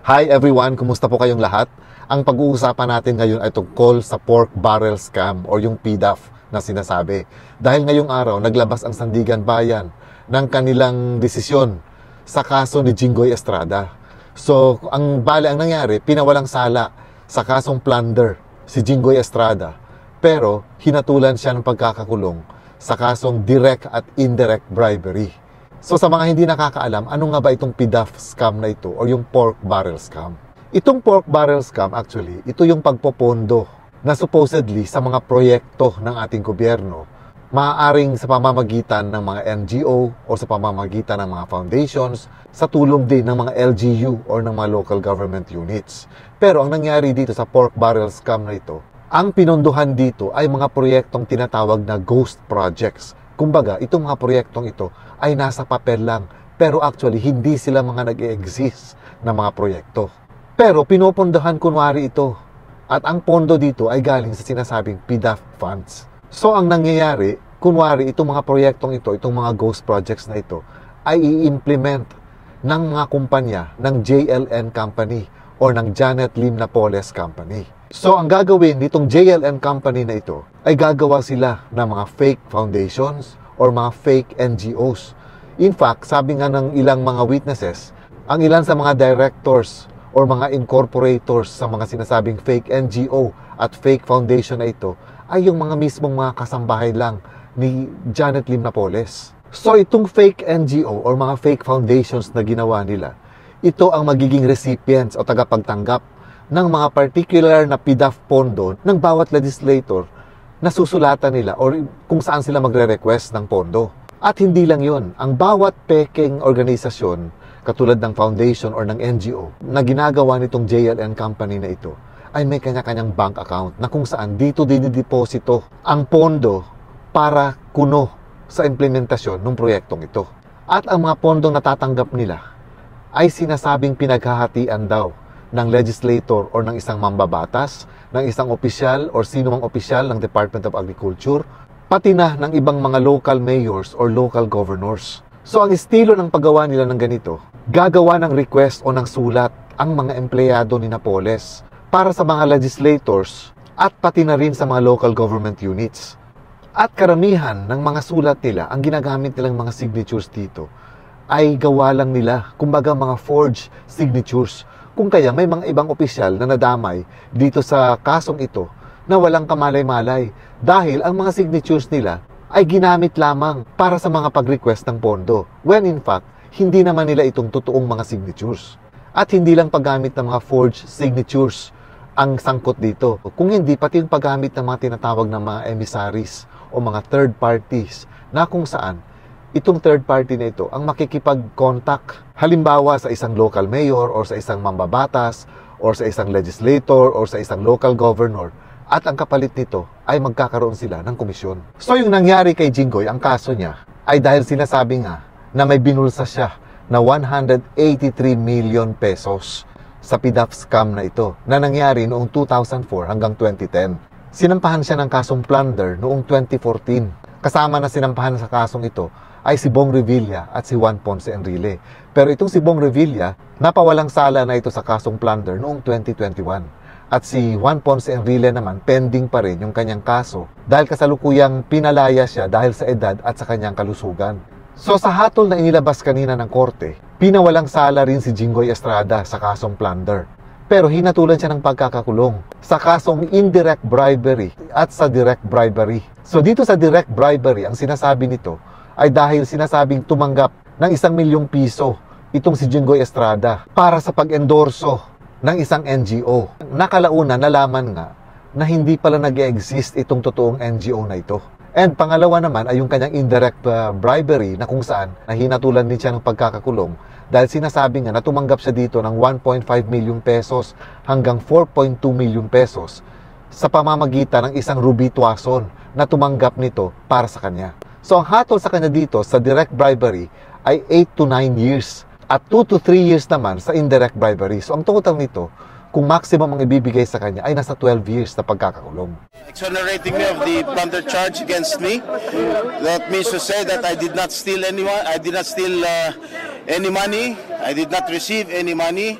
Hi everyone, kumusta po kayong lahat? Ang pag-uusapan natin ngayon ay tungkol sa pork barrel scam or yung PDAF na sinasabi. Dahil ngayong araw, naglabas ang Sandigan Bayan ng kanilang desisyon sa kaso ni Jinggoy Estrada. So, ang nangyari, pinawalang sala sa kasong plunder si Jinggoy Estrada. Pero, hinatulan siya ng pagkakakulong sa kasong direct at indirect bribery. So sa mga hindi nakakaalam, ano nga ba itong PDAF scam na ito o yung pork barrel scam? Itong pork barrel scam actually, ito yung pagpopondo na supposedly sa mga proyekto ng ating gobyerno, maaaring sa pamamagitan ng mga NGO o sa pamamagitan ng mga foundations, sa tulong din ng mga LGU or ng mga local government units. Pero ang nangyari dito sa pork barrel scam na ito, ang pinondohan dito ay mga proyektong tinatawag na ghost projects. Kumbaga, itong mga proyektong ito ay nasa papel lang, pero actually hindi sila mga nag-e-exist na mga proyekto. Pero pinopondohan kunwari ito, at ang pondo dito ay galing sa sinasabing PDAF funds. So ang nangyayari, kunwari itong mga proyektong ito, itong mga ghost projects na ito, ay i-implement ng mga kumpanya ng JLN Company or ng Janet Lim Napoles Company. So, ang gagawin nitong JLN company na ito ay gagawa sila ng mga fake foundations or mga fake NGOs. In fact, sabi nga ng ilang mga witnesses, ang ilan sa mga directors or mga incorporators sa mga sinasabing fake NGO at fake foundation na ito ay yung mga mismong mga kasambahay lang ni Janet Lim Napoles. So, itong fake NGO or mga fake foundations na ginawa nila, ito ang magiging recipients o tagapagtanggap ng mga particular na PDAF pondo ng bawat legislator na susulatan nila or kung saan sila magre-request ng pondo. At hindi lang yon, ang bawat peking organisasyon, katulad ng foundation or ng NGO, na ginagawa nitong JLN company na ito, ay may kanya-kanyang bank account na kung saan dito dinideposito ang pondo para kuno sa implementasyon ng proyektong ito. At ang mga pondong natatanggap nila ay sinasabing pinaghahatian daw ng legislator or ng isang mambabatas, ng isang opisyal or sino mang opisyal ng Department of Agriculture, pati na ng ibang mga local mayors or local governors. So ang estilo ng paggawa nila ng ganito, gagawa ng request o ng sulat ang mga empleyado ni Napoles para sa mga legislators at pati na rin sa mga local government units. At karamihan ng mga sulat nila, ang ginagamit nilang mga signatures dito, ay gawa lang nila, kumbaga mga forged signatures. Kung kaya may mga ibang opisyal na nadamay dito sa kasong ito na walang kamalay-malay dahil ang mga signatures nila ay ginamit lamang para sa mga pag-request ng pondo when in fact, hindi naman nila itong totoong mga signatures. At hindi lang paggamit ng mga forged signatures ang sangkot dito. Kung hindi, pati yung paggamit ng mga tinatawag na mga emissaries o mga third parties na kung saan itong third party na ito ang makikipag-contact halimbawa sa isang local mayor or sa isang mambabatas or sa isang legislator or sa isang local governor at ang kapalit nito ay magkakaroon sila ng komisyon. So yung nangyari kay Jinggoy, ang kaso niya ay dahil sinasabi nga na may binulsa siya na 183 million pesos sa PDAF scam na ito na nangyari noong 2004 hanggang 2010. Sinampahan siya ng kasong plunder noong 2014. Kasama na sinampahan sa kasong ito ay si Bong Revilla at si Juan Ponce Enrile. Pero itong si Bong Revilla, napawalang sala na ito sa kasong plunder noong 2021. At si Juan Ponce Enrile naman, pending pa rin yung kanyang kaso dahil kasalukuyang pinalaya siya dahil sa edad at sa kanyang kalusugan. So sa hatol na inilabas kanina ng korte, pinawalang sala rin si Jinggoy Estrada sa kasong plunder. Pero hinatulan siya ng pagkakakulong sa kasong indirect bribery at sa direct bribery. So dito sa direct bribery, ang sinasabi nito ay dahil sinasabing tumanggap ng 1 milyong piso itong si Jinggoy Estrada para sa pag-endorso ng isang NGO. Nakalauna, nalaman nga na hindi pala nag-exist itong totoong NGO na ito. And pangalawa naman ay yung kanyang indirect bribery na kung saan nahinatulan din siya ng pagkakakulong dahil sinasabi nga na tumanggap siya dito ng 1.5 million pesos hanggang 4.2 million pesos sa pamamagitan ng isang Ruby Tuason na tumanggap nito para sa kanya. So ang hatol sa kanya dito sa direct bribery ay 8 to 9 years at 2 to 3 years naman sa indirect bribery. So ang total nito, kung maximum ang ibibigay sa kanya ay nasa 12 years na pagkakakulong. Exonerating me of the plunder charge against me. That means to say that I did not steal anyone. I did not steal any money. I did not receive any money.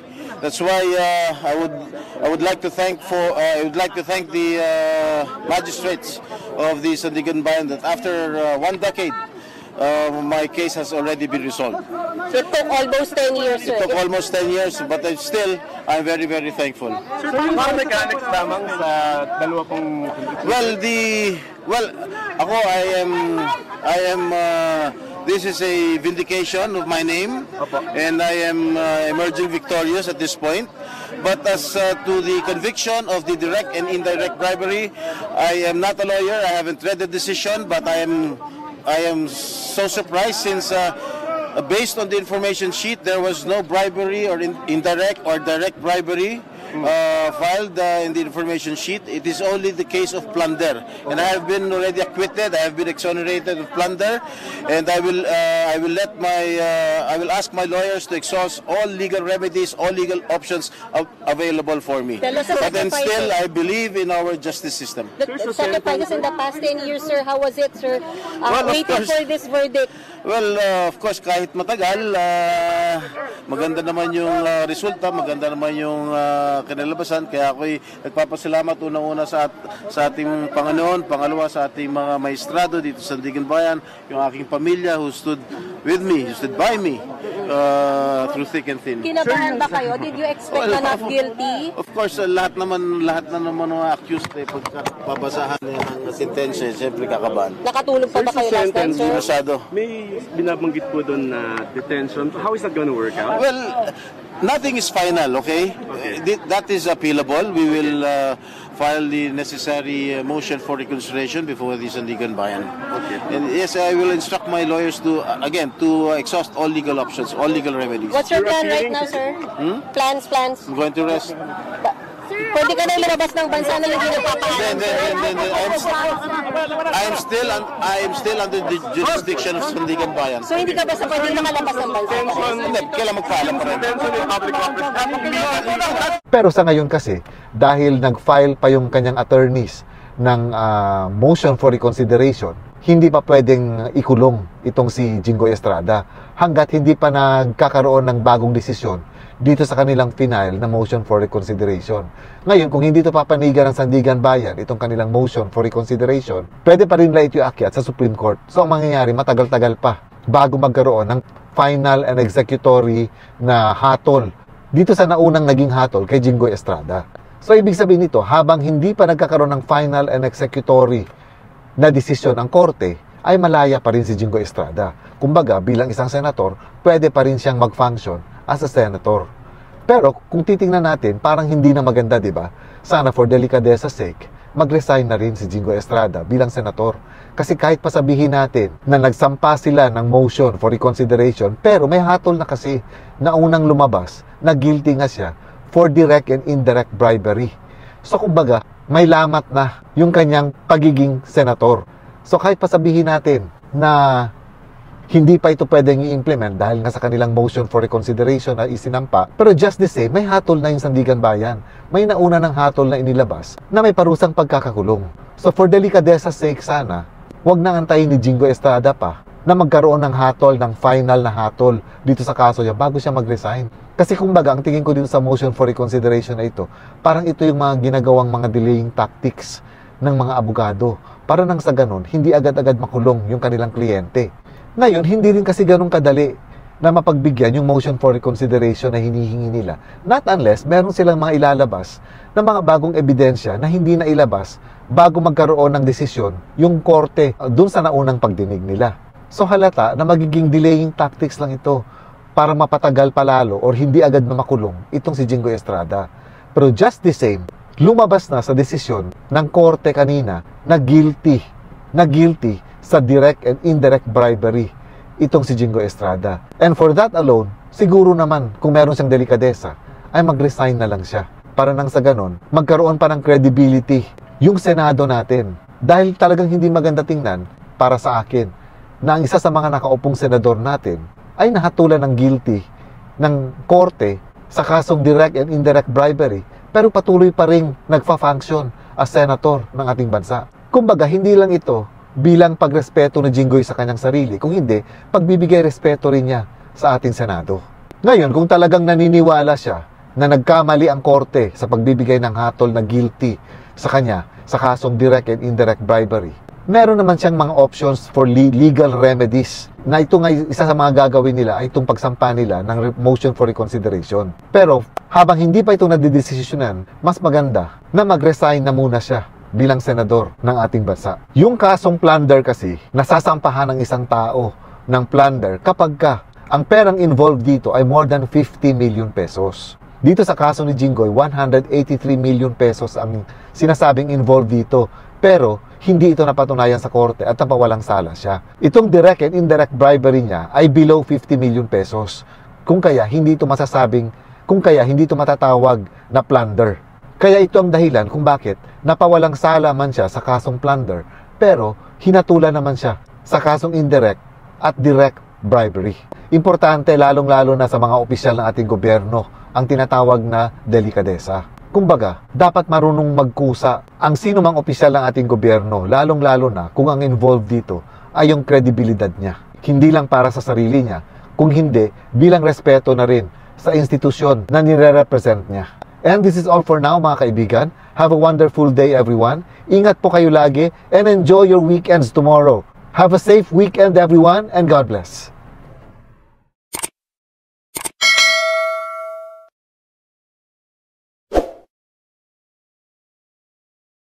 That's why I would like to thank the magistrates of the Sandigan Bayan that after 1 decade my case has already been resolved. It took almost 10 years, sir. It took almost 10 years, but I'm very, very thankful. Sir, yung mga mechanics lamang sa dalawa pong... This is a vindication of my name, and I am emerging victorious at this point. But as to the conviction of the direct and indirect bribery, I am not a lawyer. I haven't read the decision, but I am so surprised since based on the information sheet, there was no bribery or indirect or direct bribery filed in the information sheet. It is only the case of plunder, and I have been already acquitted. I have been exonerated of plunder, and I will ask my lawyers to exhaust all legal remedies, all legal options available for me. But then still, I believe in our justice system. The sacrifices in the past 10 years, sir, how was it, sir? Waiting for this verdict. Well, of course, kahit matagal, maganda naman yung resulta, maganda naman yung kinalabasan. Kaya ako'y nagpapasalamat unang-una sa ating Panginoon, pangalawa sa ating mga maestrado dito sa Sandigan Bayan, yung aking pamilya who stood with me, who stood by me through thick and thin. Kinabahan ba kayo? Did you expect na not guilty? Of course, lahat na naman mga accused pagkababasahan ng sentensya, siyempre kakabahan. Nakatulog pa ba kayo last time, sir? Masyado. May binabanggit po doon na detention. How is that going to work out? Well, nothing is final, okay? That is appealable. We will file the necessary motion for reconsideration before the Sandigan Bayan. Okay. And yes, I will instruct my lawyers to exhaust all legal options, all legal remedies. What's your plan right now, sir? Plans? I'm going to rest. Pwede ka na lumabas ng bansa na hindi nagpapaalam. I am still under the jurisdiction of Sandigan Bayan. So hindi ka ba sa pwede nakalabas ng bansa? Hindi, kailan magpaalam pa rin. Pero sa ngayon kasi, dahil nag-file pa yung kanyang attorneys ng motion for reconsideration, hindi pa pwedeng ikulong itong si Jinggoy Estrada hanggat hindi pa nagkakaroon ng bagong desisyon dito sa kanilang final na motion for reconsideration. Ngayon, kung hindi ito papanigan ng Sandigan Bayan, itong kanilang motion for reconsideration, pwede pa rin nila ito iakyat sa Supreme Court. So, ang mangyayari, matagal-tagal pa bago magkaroon ng final and executory na hatol dito sa naunang naging hatol kay Jinggoy Estrada. So, ibig sabihin nito, habang hindi pa nagkakaroon ng final and executory na desisyon ang korte, ay malaya pa rin si Jinggoy Estrada. Kumbaga, bilang isang senator, pwede pa rin siyang mag-function as a senator. Pero kung titingnan natin, parang hindi na maganda, di ba? Sana for delicadeza sake, mag-resign na rin si Jinggoy Estrada bilang senator. Kasi kahit pasabihin natin na nagsampa sila ng motion for reconsideration, pero may hatol na kasi na unang lumabas na guilty nga siya for direct and indirect bribery. So kumbaga, may lamat na yung kanyang pagiging senator. So kahit pasabihin natin na hindi pa ito pwedeng i-implement dahil nga sa kanilang motion for reconsideration na isinampa, pero just the same, may hatol na yung Sandigan Bayan. May nauna ng hatol na inilabas na may parusang pagkakakulong. So for delicadeza sake sana, wag na antayin ni Jinggoy Estrada pa na magkaroon ng hatol, ng final na hatol dito sa kaso niya bago siya mag-resign. Kasi kumbaga, ang tingin ko dito sa motion for reconsideration na ito, parang ito yung mga ginagawang mga delaying tactics ng mga abogado para nang sa ganun, hindi agad-agad makulong yung kanilang kliyente. Ngayon, hindi rin kasi ganun kadali na mapagbigyan yung motion for reconsideration na hinihingi nila. Not unless meron silang mga ilalabas na mga bagong ebidensya na hindi na ilabas bago magkaroon ng desisyon yung korte dun sa naunang pagdinig nila. So halata na magiging delaying tactics lang ito para mapatagal palalo or hindi agad na makulong itong si Jinggoy Estrada. Pero just the same, lumabas na sa desisyon ng korte kanina na guilty sa direct and indirect bribery itong si Jinggoy Estrada. And for that alone, siguro naman kung meron siyang delikadesa, ay mag-resign na lang siya. Para nang sa ganon, magkaroon pa ng credibility yung Senado natin. Dahil talagang hindi maganda tingnan para sa akin na ang isa sa mga nakaupong senador natin ay nahatulan ng guilty ng korte sa kasong direct and indirect bribery, pero patuloy pa ring nagfa-function as senator ng ating bansa. Kumbaga, hindi lang ito bilang pagrespeto ni Jinggoy sa kanyang sarili, kung hindi, pagbibigay respeto rin niya sa ating Senado. Ngayon, kung talagang naniniwala siya na nagkamali ang korte sa pagbibigay ng hatol na guilty sa kanya sa kasong direct and indirect bribery, meron naman siyang mga options for legal remedies na ito nga isa sa mga gagawin nila ay itong pagsampa nila ng motion for reconsideration. Pero habang hindi pa ito nadidesisyonan, mas maganda na mag-resign na muna siya bilang senador ng ating bansa. Yung kasong plunder kasi, nasasampahan ng isang tao ng plunder kapag ang perang involved dito ay more than 50 million pesos. Dito sa kaso ni Jinggoy, 183 million pesos ang sinasabing involved dito. Pero hindi ito napatunayan sa korte at napawalang sala siya. Itong direct and indirect bribery niya ay below 50 million pesos. Kung kaya hindi ito matatawag na plunder. Kaya ito ang dahilan kung bakit napawalang sala man siya sa kasong plunder, pero hinatulan naman siya sa kasong indirect at direct bribery. Importante lalong-lalo na sa mga opisyal ng ating gobyerno ang tinatawag na delikadesa. Kumbaga, dapat marunong magkusa ang sino mang opisyal ng ating gobyerno, lalong-lalo na kung ang involved dito ay yung kredibilidad niya. Hindi lang para sa sarili niya, kung hindi, bilang respeto na rin sa institusyon na nire-represent niya. And this is all for now, mga kaibigan. Have a wonderful day, everyone. Ingat po kayo lagi and enjoy your weekends tomorrow. Have a safe weekend, everyone, and God bless.